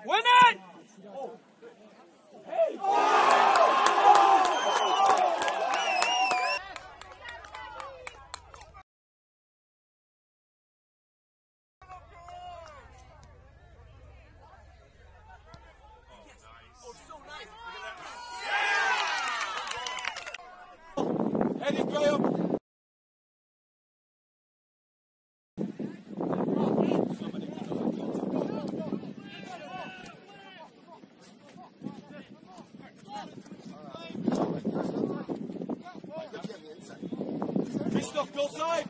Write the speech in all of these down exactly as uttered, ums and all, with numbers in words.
Win it! Hey! Heading Graham. Christoph, go side.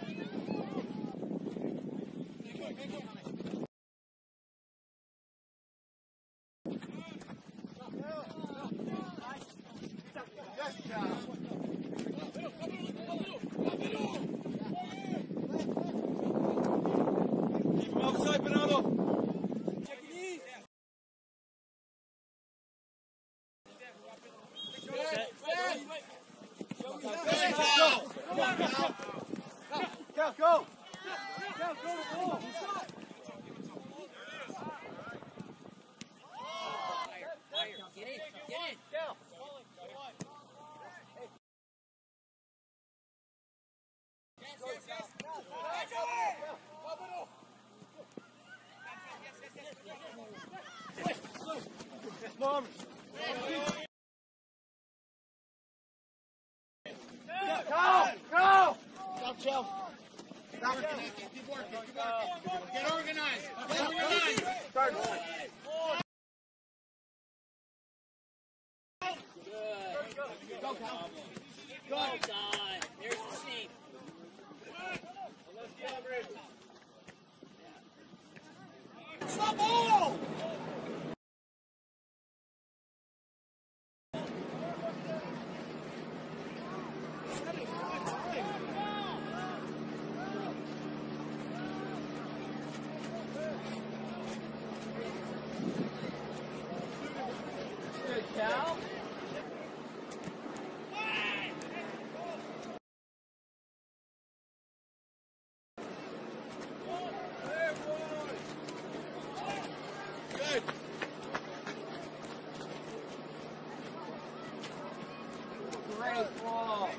Keep him outside, Bernardo. Take it easy. Go, go! Go, go to ball! Get in, get in! Go! Mom! Go! Go! Go, chill. Stop connecting. Keep working. Keep working. Get organized. Get organized. Start. Good. Go, Cal. Well done. There's the sneak. Stop ball! Good, Cal. Good. Great ball.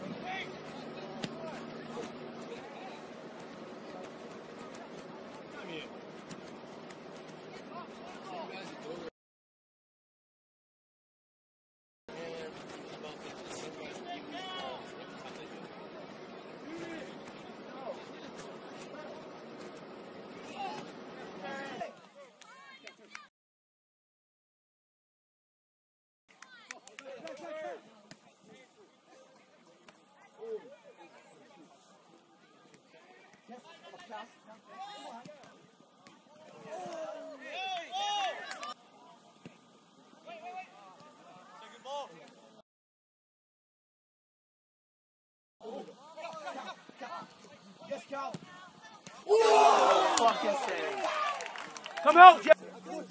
Yes, Cal. Fucking save. Come out, Jeff.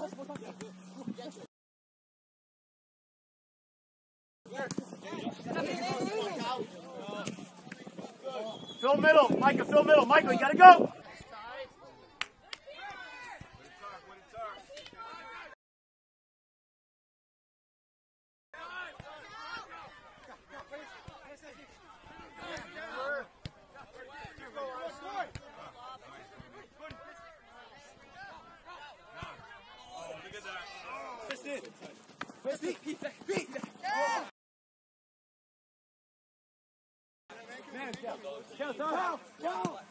Fill middle, Micah, fill middle. Michael, you gotta go. Man, go. Go, go.